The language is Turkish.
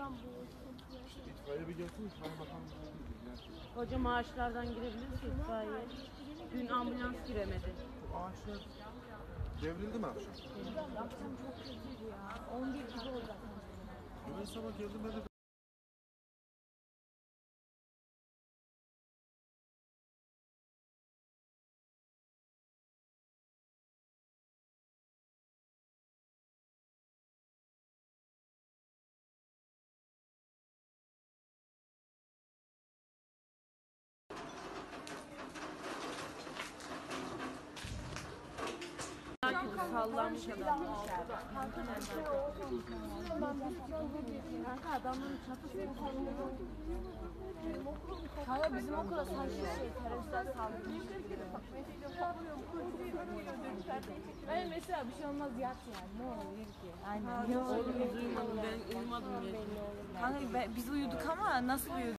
İtfaiye bir gelsin, itfaiye bakalım. Koca maaşlardan girebilirse itfaiye. Dün ambulans giremedi. Bu ağaçlar devrildi mi akşam? Akşam çok kötüydü ya. 11 gibi oldu. Ben sabah geldim dedi. Sallanmış adam. Kanka adamın çatısı Kanka bizim okula sanki teröristler saldırmış. Ben mesela bir şey olmaz yat yani. Ne olur ki? Aynen. Oğlum biz uyumadım, ben uyumadım. Kanka biz uyuduk ama nasıl uyuduk?